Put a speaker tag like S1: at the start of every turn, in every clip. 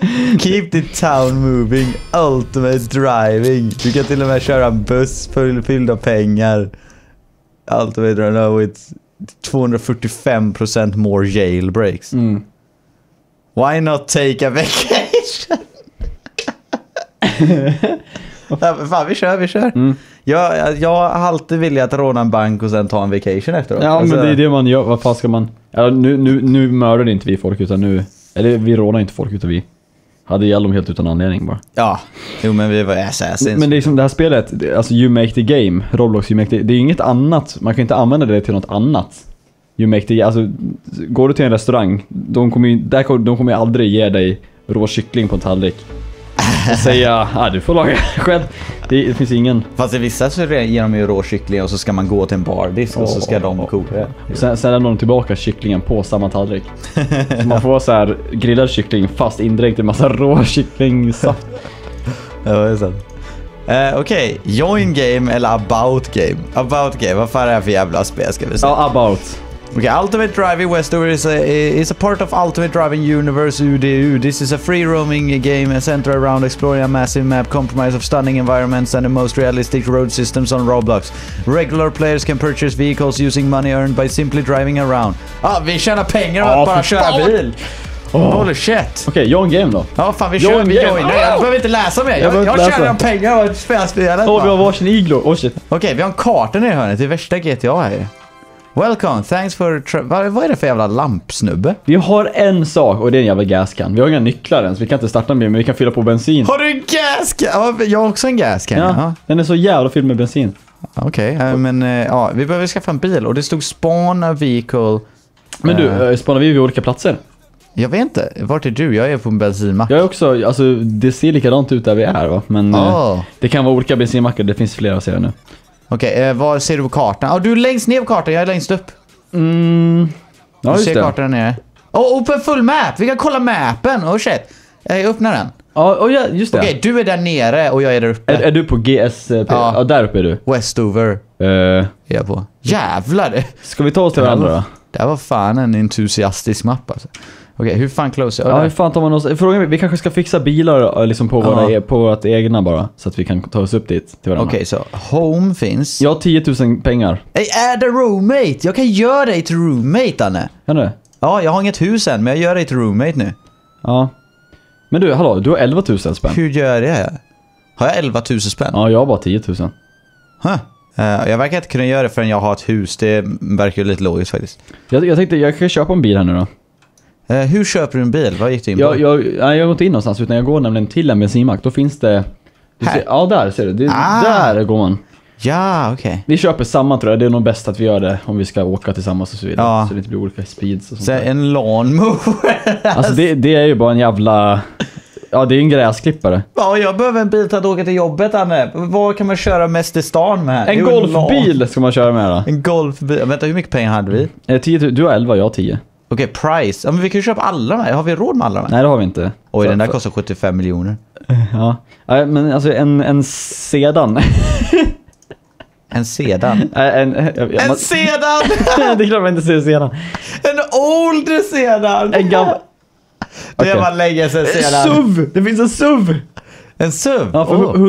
S1: Keep the town moving. Ultimate driving. Du kan till och med köra en buss fylld av pengar. Ultimate driving with 245% more jailbreaks. Why not take a vacation? Fan, vi kör. Jag har alltid velat råna en bank och sen ta en vacation efteråt.
S2: Ja, alltså, men det är det man gör. Vad fan ska man... Ja, nu mördar inte vi folk utan nu... Eller vi rånar inte folk utan vi hade ihjäl dem helt utan anledning bara.
S1: Ja, jo men vi var assassins.
S2: Men det är som det här spelet, alltså you make the game, Roblox you make the, det är inget annat, man kan inte använda det till något annat. You make the, alltså går du till en restaurang, de kommer ju aldrig ge dig rå kyckling på en tallrik. Och säga, du får laga själv. Det finns ingen.
S1: Fast i vissa så ger de ju rå kyckling och så ska man gå till en bardisk och så ska de koka.
S2: Sen lämnar de tillbaka kycklingen på samma tallrik. Så man får så här grillad kyckling fast indräkt i massa rå kycklingsaft.
S1: Ja, det är sant. Okej, join game eller about game? About game, vad fan är det för jävla spel ska vi säga?
S2: Ja, about.
S1: Okay, Ultimate Driving Westover is a part of Ultimate Driving Universe UDU. This is a free-roaming game centered around exploring a massive map comprised of stunning environments and the most realistic road systems on Roblox. Regular players can purchase vehicles using money earned by simply driving around. Vi tjänar pengar av att bara köra bil. Holy shit.
S2: Okej, join game då.
S1: Ja, fan vi kör vi join. Jag behöver inte läsa mer. Jag tjänar pengar av att spela spelet.
S2: Vi har varsin iglo.
S1: Okej, vi har en karta nere i hörnet. Det är värsta GTA här. Welcome, thanks for... Vad är det för jävla lampsnubbe?
S2: Vi har en sak och det är en jävla gaskan. Vi har inga nycklar än så vi kan inte starta med, men vi kan fylla på bensin.
S1: Har du en gaskan? Ja, jag har också en gaskan.
S2: Ja, den är så jävla fylld med bensin.
S1: Okej, men vi behöver skaffa en bil och det stod spawn a vehicle.
S2: Men du, spanar vi vid olika platser?
S1: Jag vet inte, vart är du? Jag är på en bensinmack.
S2: Jag är också, alltså det ser likadant ut där vi är va? Men det kan vara olika bensinmackar, det finns flera att se nu.
S1: Okej, vad ser du på kartan? Du är längst ner på kartan, jag är längst upp.
S2: Ja,
S1: du
S2: just
S1: ser
S2: det.
S1: kartan där nere. Open full map, vi kan kolla mappen. Shit, jag öppnar den.
S2: Ja, just det.
S1: Okej, du är där nere och jag är där uppe.
S2: Är du på GSP? Ja, där uppe är du.
S1: Westover är jag på. Jävlar.
S2: Ska vi ta oss till varandra då?
S1: Det var fan en entusiastisk mapp alltså. Okej, hur fan close?
S2: Ja, hur fan tar man oss? Frågan, vi kanske ska fixa bilar liksom på vårt egna bara. Så att vi kan ta oss upp dit till varandra.
S1: Okej, så home finns.
S2: Jag har 10 000 pengar.
S1: Hey, add a roommate! Jag kan göra dig till roommate, Anne.
S2: Kan du?
S1: Ja, jag har inget hus än, men jag gör dig till roommate nu.
S2: Ja. Men du, hallå, du har 11 000 spänn.
S1: Hur gör jag? Har jag 11 000 spänn?
S2: Ja, jag har bara 10 000.
S1: Jag verkar inte kunna göra det förrän jag har ett hus. Det verkar ju lite logiskt faktiskt.
S2: Jag tänkte, jag kan köpa en bil här nu då.
S1: Hur köper du en bil? Vad gick du in på?
S2: Jag går inte in någonstans utan jag går nämligen till en bensinmack. Då finns det... Ja, där ser du. Där går man.
S1: Ja, okej.
S2: Vi köper samma tror jag. Det är nog bäst att vi gör det om vi ska åka tillsammans och så vidare.
S1: Ja.
S2: Så det inte blir olika speeds och sånt
S1: så
S2: där.
S1: en lawnmower.
S2: Alltså det är ju bara en jävla... Ja, det är en gräsklippare.
S1: Ja, jag behöver en bil till att åka till jobbet, Anne. Vad kan man köra mest i stan med?
S2: En golfbil ska man köra med då.
S1: En golfbil. Vänta, hur mycket pengar hade vi?
S2: 10 000. Du har 11, jag har 10.
S1: Okej, price. Ja, men vi kan ju köpa alla med. Har vi råd med alla med?
S2: Nej, det har vi inte.
S1: Oj, den där kostar 75 miljoner.
S2: Ja. Men alltså en sedan.
S1: En sedan?
S2: En
S1: sedan!
S2: Det är klart man inte säger sedan.
S1: En old sedan!
S2: En gammal...
S1: Det var länge sedan sedan.
S2: SUV! Det finns en SUV!
S1: En SUV?
S2: Ja,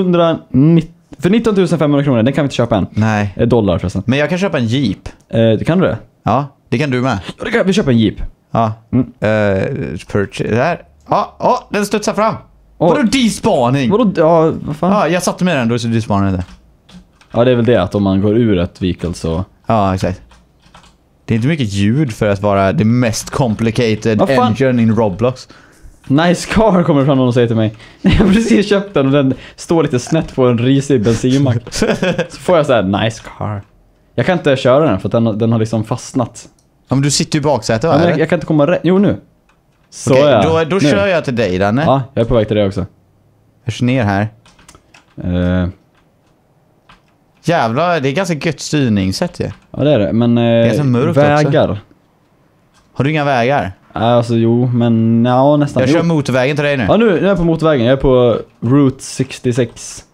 S2: för 19 500 kronor. Den kan vi inte köpa än.
S1: Nej.
S2: Dollar förresten.
S1: Men jag kan köpa en Jeep.
S2: Kan du det?
S1: Ja, det kan du med.
S2: Vi köper en Jeep.
S1: Ja. Purchase. Där. Ja, den studsar fram. Vadå despaning?
S2: Vadå? Ja, vad fan?
S1: Ja, jag satte med den då så despanar det.
S2: Ja, det är väl det att om man går ur ett vehicle så...
S1: Ja, exakt. Det är inte mycket ljud för att vara det mest complicated engine in Roblox.
S2: Nice car kommer fram någon och säger till mig. Jag har precis köpt den och den står lite snett på en risig bensinmack. Så får jag så här, nice car. Jag kan inte köra den för att den har liksom fastnat.
S1: Ja, men du sitter ju i baksätet, va?
S2: Ja, jag kan inte komma rätt. Jo, nu. Så
S1: okej, då kör jag till dig, Danne.
S2: Ja, jag är på väg till det också.
S1: Jag kör ner här. Jävlar, det är ganska gött styrningssätt ju.
S2: Ja, det är det. Men vägar.
S1: Också. Har du inga vägar?
S2: Alltså, jo, men ja, nästan.
S1: Jag kör motorvägen till dig nu.
S2: Ja, nu är jag på motorvägen. Jag är på Route 66.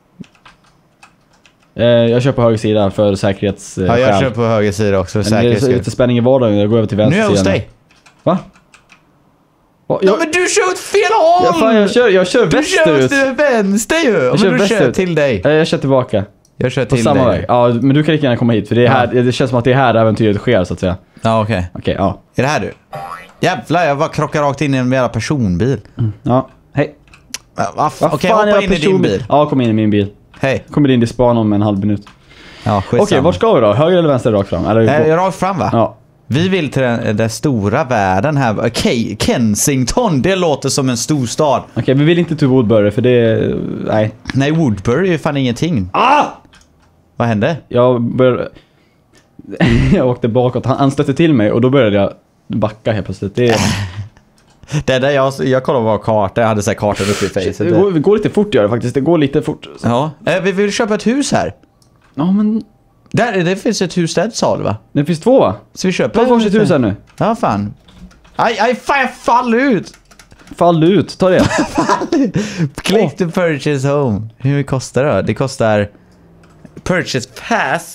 S2: Jag kör på höger sida för säkerhetsskäl.
S1: Ja, jag kör på höger sida också för säkerhetsskäl.
S2: Det är lite spänning i vardagen. Jag går över till vänster
S1: sidan. Nu är jag hos dig.
S2: Va?
S1: Ja, men du kör åt fel håll!
S2: Ja, fan, jag kör västerut.
S1: Du kör åt vänster ju.
S2: Jag
S1: Men
S2: kör
S1: du
S2: västerut.
S1: kör till dig.
S2: Jag kör tillbaka.
S1: Jag kör
S2: På
S1: till
S2: samma
S1: dig.
S2: väg. Ja, men du kan lika gärna komma hit. För det är här, det känns som att det är här äventyret sker, så att säga.
S1: Ja, okej.
S2: Okej, ja.
S1: Är det här du? Jävlar, jag bara krockar rakt in i en jävla personbil.
S2: Ja, hej.
S1: Okej, hoppa in i din bil.
S2: Ja, kom in i min bil.
S1: Hej.
S2: Kommer in i span om en halv minut.
S1: Ja, skitsamma.
S2: Okej, vart ska vi då? Höger eller vänster rakt fram? Eller
S1: Jag är rakt fram, va?
S2: Ja.
S1: Vi vill till den stora världen här. Kensington, det låter som en stor stad.
S2: Okej, vi vill inte till Woodbury för det... Nej.
S1: Nej, Woodbury är ju fan ingenting.
S2: Ah!
S1: Vad hände?
S2: Jag åkte bakåt. Han stötte till mig och då började jag backa helt plötsligt.
S1: Det där jag kollade på kartan. Jag hade så här kartan uppe i facet.
S2: Det går lite fort gör det faktiskt. Det går lite fort.
S1: Ja. Vi vill köpa ett hus här.
S2: Ja, men...
S1: Det finns ett hus där, sa du, va?
S2: Det finns 2, va?
S1: Så vi köper
S2: Ta varsitt hus här nu.
S1: Ja, fan. Aj, fan, jag faller ut.
S2: Fall ut, ta det.
S1: Click to purchase home. Hur mycket kostar det då? Det kostar... Purchase pass.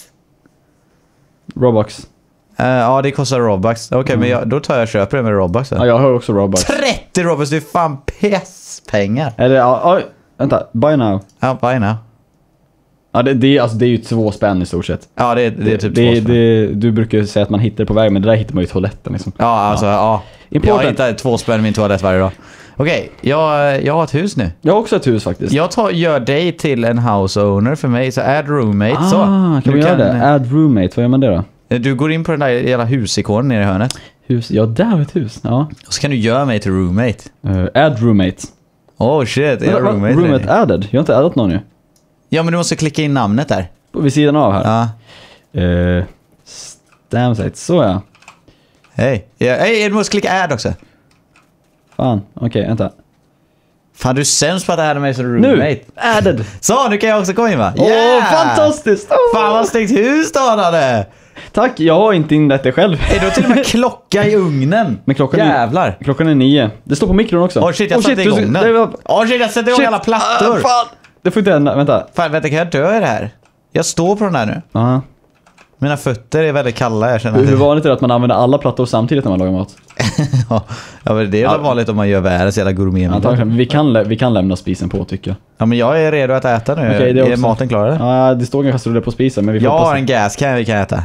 S2: Robux.
S1: Ja, det kostar Robux. Okej, men då tar jag och köper det med Robux.
S2: Ja, jag har också Robux.
S1: 30 Robux, det är fan pisspengar.
S2: Eller, oj, vänta. Buy now.
S1: Ja, buy now.
S2: Ja, det är ju 2 spänn i stort sett.
S1: Ja, det är typ 2 spänn.
S2: Du brukar säga att man hittar det på väg, men det där hittar man ju i toaletten liksom.
S1: Ja, alltså, ja.
S2: Important.
S1: Jag hittar 2 spänn i min toalett varje dag. Okej, jag har ett hus nu.
S2: Jag har också ett hus faktiskt.
S1: Jag gör dig till en house owner för mig, så add roommate. Så.
S2: Kan vi göra det? Add roommate, vad gör man det då?
S1: Du går in på den där jävla husikonen nere i hörnet.
S2: Hus, ja, där har vi ett hus. Ja.
S1: Och så kan du göra mig till roommate.
S2: Add roommate.
S1: Oh shit, är jag roommate?
S2: Roommate added? Jag har inte addat någon ju.
S1: Ja, men du måste klicka in namnet där.
S2: Vid sidan av här.
S1: Ja.
S2: Stamsite, så ja.
S1: Hej. Hej, du måste klicka add också.
S2: Fan, okej, vänta.
S1: Fan, du är sämst på att adda mig som roommate.
S2: Nu! Added!
S1: Så, nu kan jag också komma in, va?
S2: Fantastiskt!
S1: Fan, vad snyggt hus du hade!
S2: Tack, jag har inte inlett det själv.
S1: Är du till och med klocka i ugnen?
S2: Men klockan
S1: Jävlar.
S2: Klockan är 9. Det står på mikron också.
S1: Åh shit, jag satte igång den. Åh shit, jag sätter igång alla plattor.
S2: Fan! Det får inte hända, vänta.
S1: Fan, vänta, kan jag dö i det här? Jag står på den där nu.
S2: Ja.
S1: Mina fötter är väldigt kalla, jag känner.
S2: Hur vanligt är det att man använder alla plattor samtidigt när man lagar mat?
S1: Ja, men det är väl vanligt om man gör världens jävla gourmet.
S2: Antagligen. Vi kan lämna spisen på, tycker jag.
S1: Ja, men jag är redo att äta nu.
S2: Okej, det är
S1: är
S2: också.
S1: maten klar, eller?
S2: Ja, det står kanske kastruller på spisen, men vi får
S1: Jag
S2: hoppas
S1: har
S2: det.
S1: en gascan vi kan äta.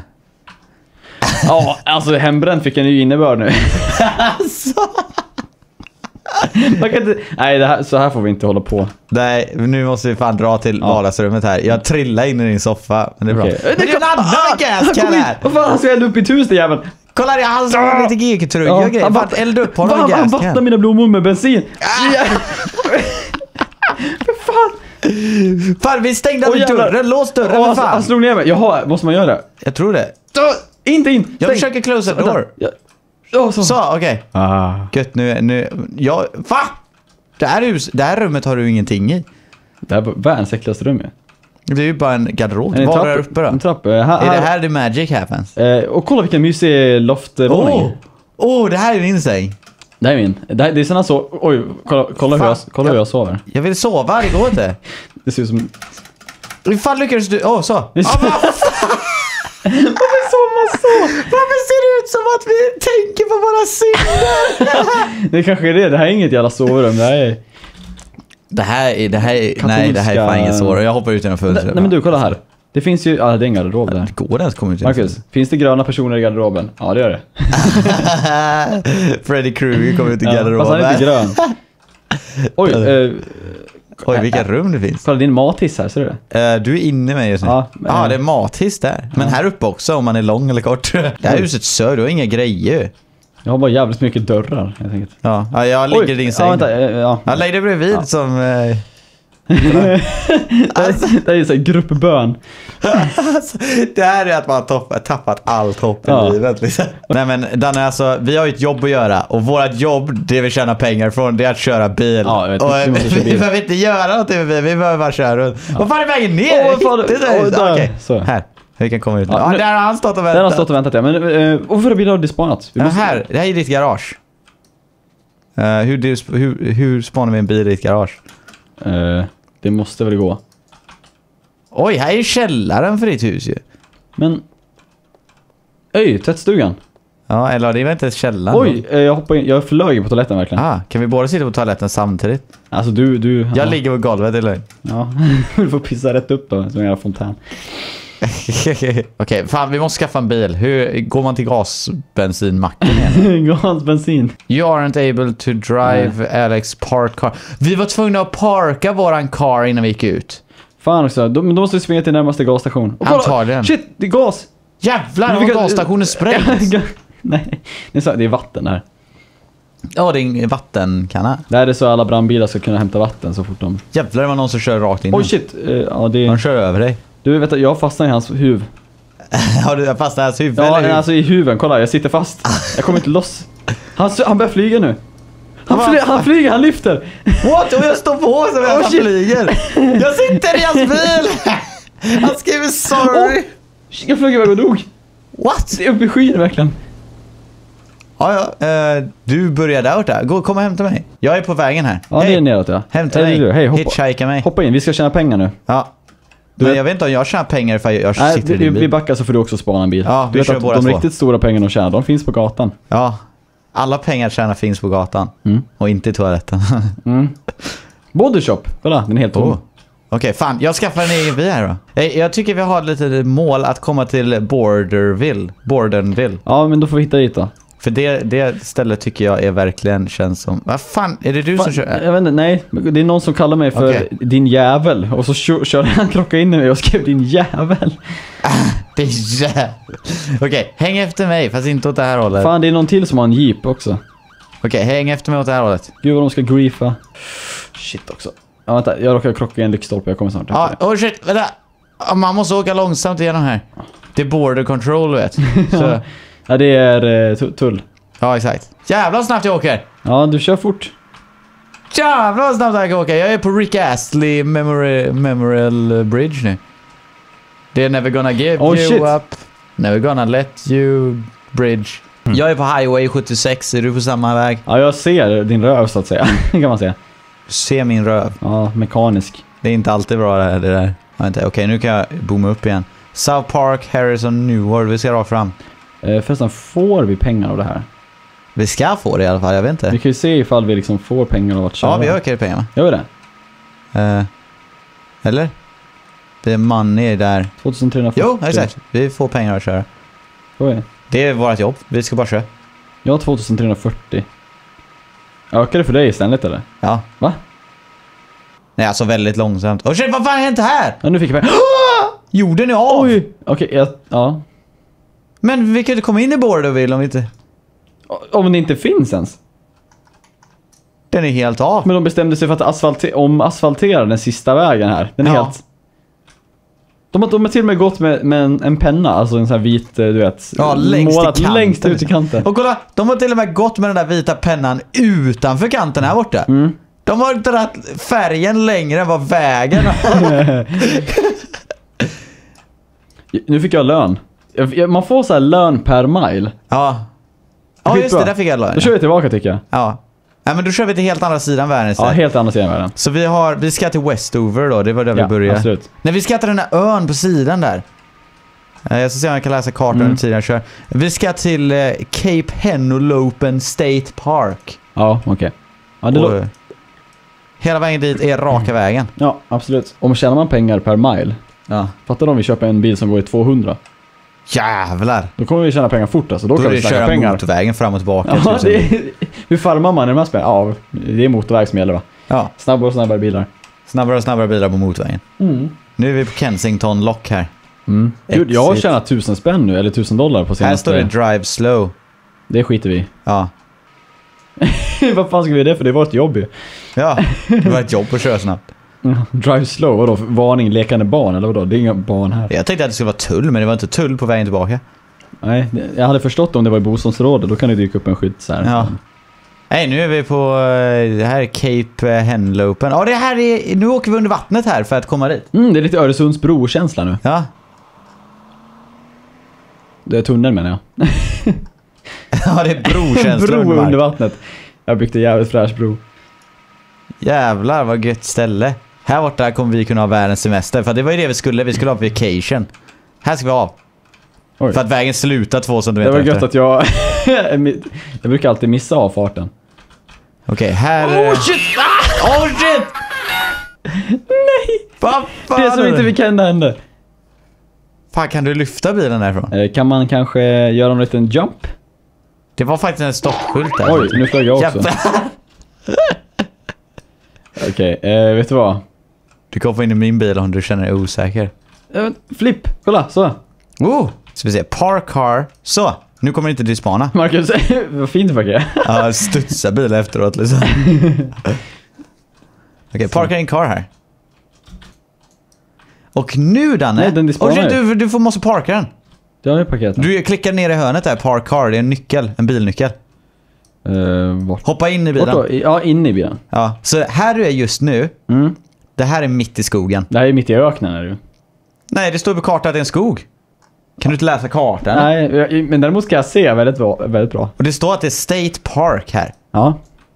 S2: Ja, alltså hembränt fick en ny innebörd nu. Man kan inte... Nej, så här får vi inte hålla på.
S1: Nej, nu måste vi fan dra till vardagsrummet här. Jag trillar in i din soffa, men det är bra.
S2: Okej.
S1: Men det är en annan gascan här!
S2: Vad fan, han ska elda upp i ett hus, det jäveln.
S1: Kolla det, han har lite GK-tröja och grejer. Fan, elda upp honom med
S2: Han vattnar
S1: gascan.
S2: mina blommor med bensin. För fan.
S1: Fan, vi stängde aldrig dörren. Lås dörren, för fan.
S2: Han slog ner mig. Jaha, måste man göra det?
S1: Jag tror det.
S2: Inte in.
S1: Jag försöker close the door. Så, okej. Gött, nu. Ja, fan! Det här rummet har du ingenting i.
S2: Det här var världens äckligaste rum ju.
S1: Det är ju bara en garderob.
S2: En
S1: Var
S2: trapp,
S1: där uppe då?
S2: En trapp.
S1: Är det här the magic happens?
S2: Och kolla vilken mysig loftvåning.
S1: Det här är din säng.
S2: Det här är min. Det är såna så... Oj, kolla hur jag sover.
S1: Jag vill sova, det går inte.
S2: Det ser ut som...
S1: Hur fan lyckades du? Så.
S2: Varför sover man så?
S1: Varför ser det ut som att vi tänker på våra synder?
S2: Det kanske är det. Det här är inget jävla sovrum.
S1: Det här är fan inget sår. Jag hoppar ut genom fönstret.
S2: Nej men du, kolla här. Det finns ju... Ja, det är en garderob där.
S1: Går det ens komma ut?
S2: Marcus, finns det gröna personer i garderoben? Ja, det gör det.
S1: Freddy Krueger kommer ut i garderoben.
S2: Fast han är inte grön. Oj,
S1: vilka rum det finns.
S2: Kolla din mathiss här, ser du det?
S1: Du är inne med just nu. Ja, det är mathiss där. Men här uppe också, om man är lång eller kort. Det här huset sör, du har inga grejer.
S2: Jag har bara jävligt mycket dörrar, helt enkelt.
S1: Ja, jag ligger i din säng. Jag lägger dig bredvid som...
S2: Det är ju så här gruppbön.
S1: Det här är att man har tappat allt hopp i livet liksom. Nej men Danne, alltså, vi har ju ett jobb att göra. Och vårt jobb, det vi tjänar pengar från, det är att köra bil.
S2: Ja, jag vet,
S1: och vi behöver inte göra något med bil, vi behöver bara köra runt. Vad fan är vägen ner? Okej, här. Vi kan komma ut. Där har han stått och väntat.
S2: Där har han stått och väntat, ja. Men varför bilar har du spanat?
S1: Här, det här är ditt garage. Hur spanar vi en bil i ditt garage?
S2: Det måste väl gå.
S1: Oj, här är källaren för ditt hus ju.
S2: Men... tvättstugan.
S1: Ja, eller det var inte källaren.
S2: Oj, jag hoppade in. Jag flög på toaletten verkligen.
S1: Kan vi båda sitta på toaletten samtidigt?
S2: Alltså du...
S1: Jag ligger på golvet, eller?
S2: Ja, du får pissa rätt upp då, som en fontän.
S1: Okej, fan vi måste skaffa en bil. Hur går man till gasbensinmacken igen?
S2: Gasbensin.
S1: You aren't able to drive Alex park car. Vi var tvungna att parka våran car innan vi gick ut.
S2: Fan också, då måste vi springa till närmaste gasstation.
S1: Antagligen.
S2: Shit, det är gas!
S1: Jävlar, vad gasstationen sprängs.
S2: Nej, det är vatten här.
S1: Ja, det är en vattenkanna.
S2: Där är det så alla brandbilar ska kunna hämta vatten så fort de...
S1: Jävlar, det var någon som kör rakt in.
S2: Oj shit, ja det...
S1: Han kör över dig.
S2: Du vet att jag fastnar i hans huvud.
S1: Har du fastnat i hans huvud?
S2: Ja,
S1: eller hur?
S2: alltså i huven, kolla jag sitter fast. Jag kommer inte loss. Han börjar flyga nu. Han flyger, han lyfter.
S1: What? Och jag står på så att han flyger. Jag sitter i hans bil. Han skriver sorry.
S2: Jag flög iväg och dog.
S1: What?
S2: Det är uppe i skyn verkligen.
S1: Ja, du börjar där. Kom och hämta mig. Jag är på vägen här.
S2: Ja, det är neråt ja.
S1: Hämta mig.
S2: Hej,
S1: hitchhika mig.
S2: Hoppa in, vi ska tjäna pengar nu.
S1: Ja. Men jag vet inte om jag tjänar pengar för jag sitter i din bil.
S2: Vi backar så får du också spana en bil.
S1: Ja,
S2: du vet att de riktigt stora pengarna att tjäna, de finns på gatan.
S1: Ja, alla pengar tjänar finns på gatan. Och inte i toaletten.
S2: Bodyshop, kolla, den är helt tom.
S1: Okej, fan, jag skaffar en egen bil här då. Jag tycker vi har lite mål att komma till Bordenville.
S2: Ja, men då får vi hitta dit då.
S1: För det stället tycker jag är verkligen känns som... Vad fan, är det du som kör?
S2: Jag vet inte, nej. Det är någon som kallar mig för din jävel. Och så körde han krocka in i mig och skrev din jävel.
S1: Det är jävel. Okej, häng efter mig, fast inte åt det här hållet.
S2: Fan, det är någon till som har en jeep också.
S1: Okej, häng efter mig åt det här hållet.
S2: Gud vad de ska griefa. Shit också. Ja, vänta, jag råkar krocka i en lyktstolpe, jag kommer snart.
S1: Ja, shit, vänta. Man måste åka långsamt igenom här. Det är border control, vet. Så.
S2: Ja, det är tull.
S1: Ja, exakt. Jävlar snabbt jag åker.
S2: Ja, du kör fort.
S1: Jävlar snabbt jag åker. Jag är på Rick Astley Memorial Bridge nu. Det är never gonna give you up. Never gonna let you bridge. Jag är på Highway 76. Är du på samma väg?
S2: Ja, jag ser din röv så att säga. Kan man säga.
S1: Se min röv.
S2: Ja, mekanisk.
S1: Det är inte alltid bra det där. Okej, nu kan jag booma upp igen. South Park, Harrison, Newhart. Vi ska rakt fram.
S2: Förresten, får vi pengar av det här?
S1: Vi ska få det i alla fall, jag vet inte.
S2: Vi kan ju se ifall vi liksom får pengar av att köra.
S1: Ja, vi ökar pengarna.
S2: Gör vi det?
S1: Eller? Det är money där.
S2: 2340.
S1: Jo, exakt. Vi får pengar att köra.
S2: Oj.
S1: Det är vårt jobb. Vi ska bara köra.
S2: Jag har 2340. Ökar det för dig istället eller?
S1: Ja.
S2: Va?
S1: Nej, alltså väldigt långsamt. Åh shit, vad fan har hänt här?
S2: Ja, nu fick jag pengar.
S1: Jorden är av!
S2: Oj! Okej, ja.
S1: Men vi kan inte komma in i Bordenville om vi inte...
S2: Om det inte finns ens.
S1: Den är helt av.
S2: Men de bestämde sig för att asfaltera den sista vägen här. Den är helt... De har till och med gått med en penna, alltså en sån här vit, du vet, längst ut i kanten.
S1: Och kolla, de har till och med gått med den där vita pennan utanför kanten här borta. De har dragit färgen längre än vad vägen.
S2: Nu fick jag lön. Man får så här lön per mile.
S1: Ja. Ja, just det, där fick jag lön.
S2: Då kör vi tillbaka tycker jag.
S1: Ja. Nej, men då kör vi till helt andra sidan världen
S2: istället. Ja, helt andra sidan världen.
S1: Så vi ska till Westover då, det var där vi började.
S2: Absolut.
S1: Nej, vi ska till den här ön på sidan där. Jag ska se om jag kan läsa kartan under tiden jag kör. Vi ska till Cape Henlopen State Park.
S2: Ja, okej. Ja,
S1: hela vägen dit är raka vägen.
S2: Ja, absolut. Om tjänar man pengar per mile.
S1: Ja.
S2: Fattar du om vi köper en bil som går i 200?
S1: Jävlar.
S2: Då kommer vi tjäna pengar fort alltså. Då kan vi köra pengar.
S1: Motorvägen fram och tillbaka.
S2: Ja, hur farmar man i de här spelen? Ja, det är motorväg som gäller va?
S1: Ja.
S2: Snabbare och snabbare bilar.
S1: Snabbare och snabbare bilar på motorvägen. Nu är vi på Kensington Lock här.
S2: Gud, jag har tjänat 1000 spänn nu, eller $1000 på senaste.
S1: Här står det drive slow.
S2: Det skiter vi.
S1: Ja.
S2: Vad fan ska vi göra det för? Det var ett jobb ju.
S1: Ja, det var ett jobb att köra snabbt.
S2: Drive slow, vadå? Varning, lekande barn eller vadå? Det är inga barn här.
S1: Jag tänkte att det skulle vara tull, men det var inte tull på vägen tillbaka.
S2: Nej, jag hade förstått om det var i bostadsområdet. Då kan det dyka upp en skydd så här.
S1: Ja. Nej, nu är vi på det här Cape Henlopen. Ja, det här är... Nu åker vi under vattnet här för att komma dit.
S2: Det är lite Öresundsbro-känsla nu.
S1: Ja.
S2: Det är tunneln menar jag.
S1: Ja, det är brokänsla
S2: under vattnet. Jag byggde jävligt fräsch bro.
S1: Jävlar vad gött ställe. Här borta kommer vi kunna ha världens semester. För det var ju det vi skulle ha vacation. Här ska vi ha. Oj. För att vägen slutar 2 centimeter.
S2: Det var gött att jag Jag brukar alltid missa av farten.
S1: Okej, här...
S2: Oh shit!
S1: Oh shit!
S2: Nej!
S1: Vad fan?
S2: Det som inte vi kan hända.
S1: Fan, kan du lyfta bilen därifrån?
S2: Kan man kanske göra en liten jump?
S1: Det var faktiskt en stoppskylt där.
S2: Oj, nu flög jag också. Okej, vet du vad?
S1: Du kan få in i min bil om du känner dig osäker.
S2: Flipp, kolla, så.
S1: Ska vi se, park car. Så, nu kommer det inte dispana.
S2: Marcus, vad fint det verkar.
S1: Ja, studsa bil efteråt liksom. Okej, parka in car här. Och nu Danne.
S2: Nej, den disponerar
S1: du måste parka den.
S2: Det har jag paketet.
S1: Du klickar ner i hörnet där, park car. Det är en nyckel, en bilnyckel.
S2: Vart?
S1: Hoppa in i bilen.
S2: Ja, in i bilen.
S1: Ja, så här du är just nu. Det här är mitt i skogen.
S2: Det här är mitt i öknen är det ju.
S1: Nej, det står på kartan att det är en skog. Kan du inte läsa kartan?
S2: Nej, men däremot ska jag se väldigt bra.
S1: Och det står att det är State Park här.
S2: Ja.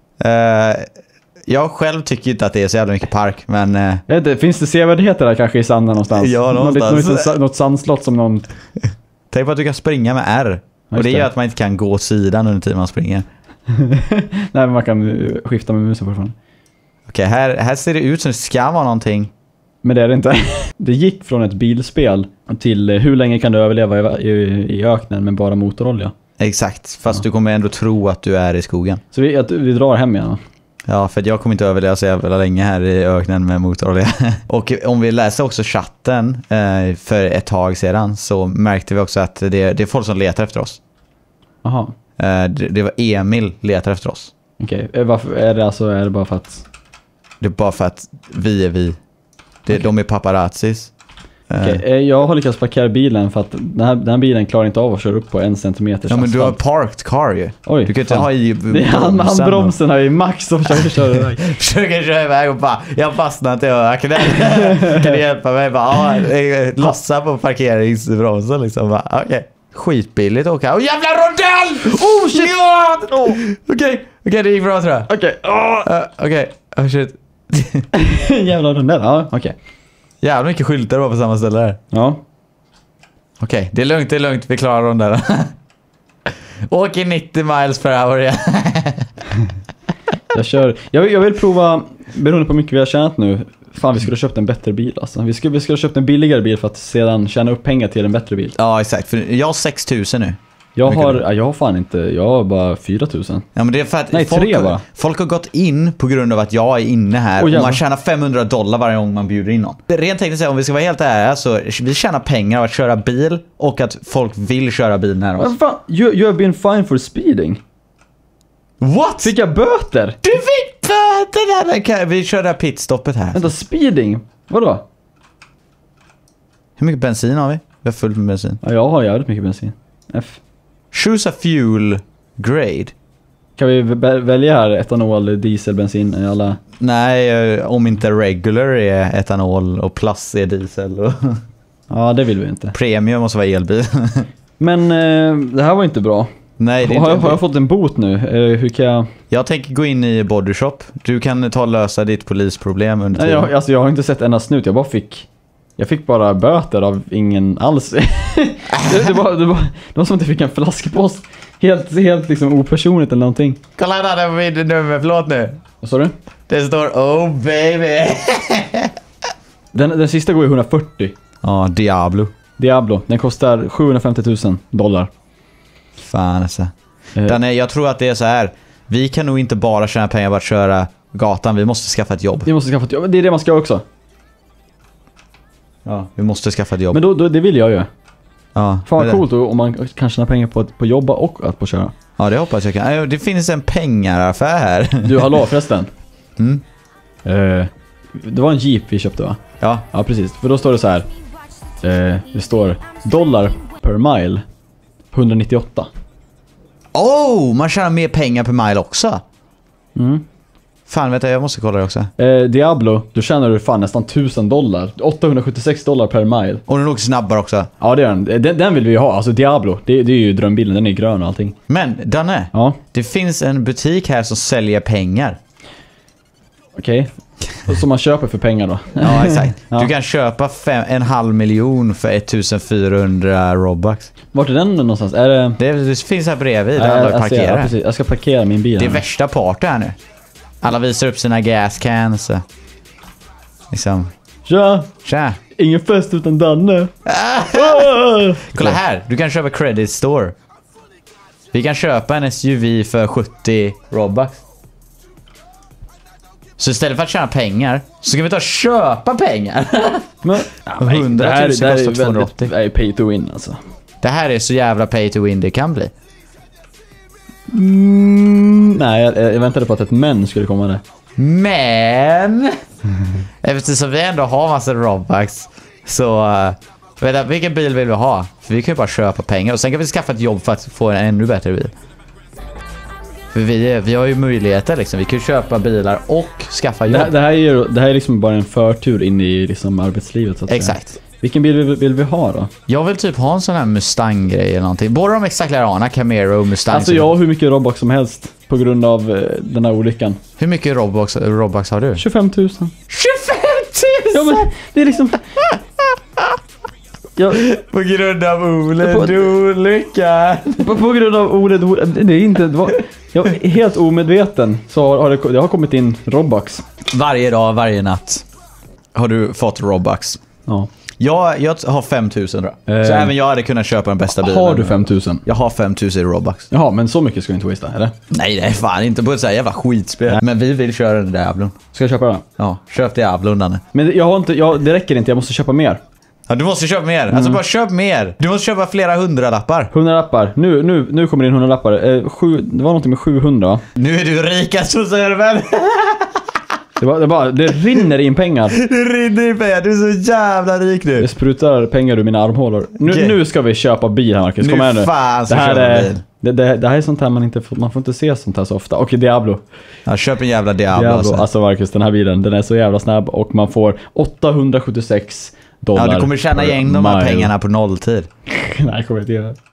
S1: Jag själv tycker inte att det är så jävla mycket park, men...
S2: Jag vet inte, finns det sevärdheter där kanske i sanden någonstans?
S1: Ja, någonstans.
S2: Något sandslott som någon...
S1: Tänk på att du kan springa med R. Och det gör att man inte kan gå åt sidan under tiden man springer.
S2: Nej, men man kan skifta med musen fortfarande.
S1: Okej, här ser det ut som det ska vara någonting.
S2: Men det är det inte. Det gick från ett bilspel till hur länge kan du överleva i öknen med bara motorolja.
S1: Exakt, fast du kommer ändå tro att du är i skogen.
S2: Så vi drar hem igen.
S1: Ja, för jag kommer inte överleva så jävla länge här i öknen med motorolja. Och om vi läser också chatten för ett tag sedan så märkte vi också att det är folk som letar efter oss.
S2: Jaha.
S1: Det var Emil letar efter oss.
S2: Okej, varför är det bara för att...
S1: Det är bara för att vi är vi. De är paparazzis.
S2: Jag har lyckats parkera bilen för att den här bilen klarar inte av att köra upp på 1 centimeter.
S1: Ja, men du har parked car ju.
S2: Oj,
S1: du kan inte ha i
S2: bromsen. Bromsen har ju max och försöker köra iväg.
S1: Försöker köra iväg och bara, jag fastnat i öknen. Kan du hjälpa mig? Lossa på parkeringsbromsen liksom. Okej. Skitbilligt att åka. Åh, jävla rondell! Oh shit! Ja! Okej, det gick bra tror jag. Okej. Oh shit.
S2: Jävla rondell, ja, okej.
S1: Jävla mycket skyltar var på samma ställe där.
S2: Ja.
S1: Okej, det är lugnt. Vi klarar rondellen. Åk i 90 miles per hour igen.
S2: Jag vill prova, beroende på hur mycket vi har tjänat nu. Fan, vi skulle ha köpt en bättre bil alltså. Vi skulle ha köpt en billigare bil för att sedan tjäna upp pengar till en bättre bil.
S1: Ja, exakt. För jag har 6 000 nu.
S2: Jag har fan inte, jag har bara 4 000.
S1: Ja, men det är för att folk har gått in på grund av att jag är inne här och man tjänar $500 varje gång man bjuder in någon. Rent tekniskt sett, om vi ska vara helt ärliga, så vi tjänar pengar av att köra bil och att folk vill köra bil nära oss.
S2: Fan, you have been fined for speeding.
S1: What?
S2: Fick jag böter?
S1: Du fick böter där! Vi kör det här pitstoppet här.
S2: Vänta, speeding? Vadå?
S1: Hur mycket bensin har vi? Vi har fullt med bensin.
S2: Ja, jag har jävligt mycket bensin.
S1: Choose a fuel grade.
S2: Kan vi välja här etanol, diesel, bensin i alla?
S1: Nej, om inte regular är etanol och plus är diesel. Och
S2: ja, det vill vi inte.
S1: Premium måste vara elbil.
S2: Men det här var inte bra.
S1: Nej, det är
S2: har jag fått en bot nu? Hur kan jag...
S1: Jag tänker gå in i bodyshop. Du kan ta och lösa ditt polisproblem under tiden.
S2: Nej, jag har inte sett ena snut. Jag fick bara böter av ingen alls. det var som att jag fick en flaskpost. Helt liksom opersonligt eller någonting.
S1: Kolla där på min nummerplåt nu.
S2: Vad sa du?
S1: Det står oh baby.
S2: Den sista går ju 140.
S1: Ja, Diablo. Den kostar $750,000.
S2: Fan alltså.
S1: Jag tror att det är så här. Vi kan nog inte bara tjäna pengar på att köra gatan. Vi måste skaffa ett jobb.
S2: Det är det man ska också.
S1: Ja, vi måste skaffa ett jobb.
S2: Men då det vill jag ju.
S1: Ja.
S2: Fan vad coolt om man kan tjäna pengar på jobba och att på köra.
S1: Ja, det hoppas jag kan. Det finns en pengaraffär här.
S2: Du, hallå förresten. Det var en Jeep vi köpte, va?
S1: Ja.
S2: Ja, precis. För då står det så här. Det står dollar per mile 198.
S1: Man tjänar mer pengar per mile också. Fan, vet jag måste kolla det också.
S2: Diablo, då tjänar du fan nästan $1,000. $876 per mile.
S1: Och den åker snabbare också.
S2: Ja, det är den. Den vill vi ha. Alltså Diablo, det är ju drömbilen. Den är grön och allting.
S1: Men, Danne.
S2: Ja.
S1: Det finns en butik här som säljer pengar.
S2: Okej. Som man köper för pengar då.
S1: Ja, exakt.
S2: Ja.
S1: Du kan köpa 500 000 för 1400 Robux.
S2: Vart är den någonstans? Är det...
S1: Det finns här bredvid där alla parkerar.
S2: Ja, precis. Jag ska parkera min bil.
S1: Det är värsta party här nu. Alla visar upp sina gas cans. Liksom. Tja.
S2: Ingen fest utan Danne.
S1: Kolla här, du kan köpa credit store. Vi kan köpa en SUV för 70 Robux. Så istället för att tjäna pengar så kan vi ta och köpa pengar.
S2: Men,
S1: 100 000 kostar 280.
S2: Det är pay to win alltså.
S1: Det här är så jävla pay to win det kan bli.
S2: Nej, jag väntade på att ett men skulle komma där.
S1: Men eftersom vi ändå har massa Robux så vilken bil vill vi ha? För vi kan ju bara köpa pengar och sen kan vi skaffa ett jobb för att få en ännu bättre bil. För vi har ju möjligheter liksom. Vi kan ju köpa bilar och skaffa jobb.
S2: Det här är liksom bara en förtur in i liksom arbetslivet så att
S1: Exakt.
S2: säga. Vilken bil vill vi ha då?
S1: Jag vill typ ha en sån här Mustang-grej eller någonting. Båda de exakt likadana, Camaro och Mustang.
S2: Alltså jag har hur mycket Robux som helst på grund av den här olyckan.
S1: Hur mycket Robux har du?
S2: 25 000.
S1: 25 000!
S2: Ja men det är liksom...
S1: På grund av olyckan.
S2: På grund av det är inte... Jag är helt omedveten så har det har kommit in Robux.
S1: Varje dag, varje natt har du fått Robux.
S2: Ja.
S1: Jag har 5 000 då. Så även jag hade kunnat köpa den bästa bilen.
S2: Har du 5 000?
S1: Jag har 5 000 i Robux.
S2: Jaha, men så mycket ska du inte wastea, eller?
S1: Nej, det är fan inte på ett så här jävla skitspel. Men vi vill köra den Diablon.
S2: Ska jag köpa den?
S1: Ja, köp Diablon, Danne.
S2: Men det räcker inte, jag måste köpa mer.
S1: Ja, du måste köpa mer. Alltså bara köp mer. Du måste köpa flera 100-lappar.
S2: 100-lappar. Nu kommer det in 100-lappar. Det var någonting med 700 va?
S1: Nu är du rikast på servern.
S2: Det rinner in pengar.
S1: Det rinner in pengar. Du är så jävla rik nu.
S2: Det sprutar pengar ur mina armhålor. Nu ska vi köpa bil här, Marcus. Kom här nu.
S1: Fan,
S2: det här är sånt här man får inte se sånt här så ofta. Okej, Diablo.
S1: Ja, köp en jävla Diablo.
S2: Alltså Marcus, den här bilen, den är så jävla snabb och man får $876.
S1: Ja, du kommer tjäna igen de här pengarna på nolltid.
S2: Nej, jag kommer inte göra det.